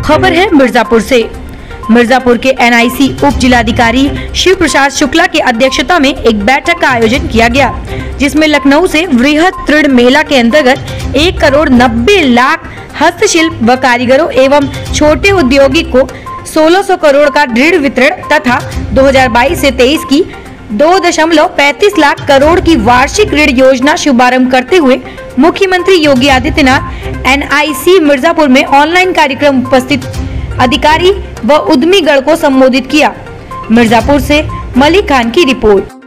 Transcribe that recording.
खबर है मिर्जापुर से। मिर्जापुर के एनआईसी उप जिलाधिकारी शिव प्रसाद शुक्ला की अध्यक्षता में एक बैठक का आयोजन किया गया, जिसमें लखनऊ से वृहद ऋण मेला के अंतर्गत 1 करोड़ 90 लाख हस्तशिल्प व कारीगरों एवं छोटे उद्योगी को 1600 करोड़ का ऋण वितरण तथा 2022 से 23 की 2.35 लाख करोड़ की वार्षिक ऋण योजना शुभारंभ करते हुए मुख्यमंत्री योगी आदित्यनाथ एनआईसी मिर्जापुर में ऑनलाइन कार्यक्रम उपस्थित अधिकारी व उद्यमीगण को संबोधित किया। मिर्जापुर से मलिक खान की रिपोर्ट।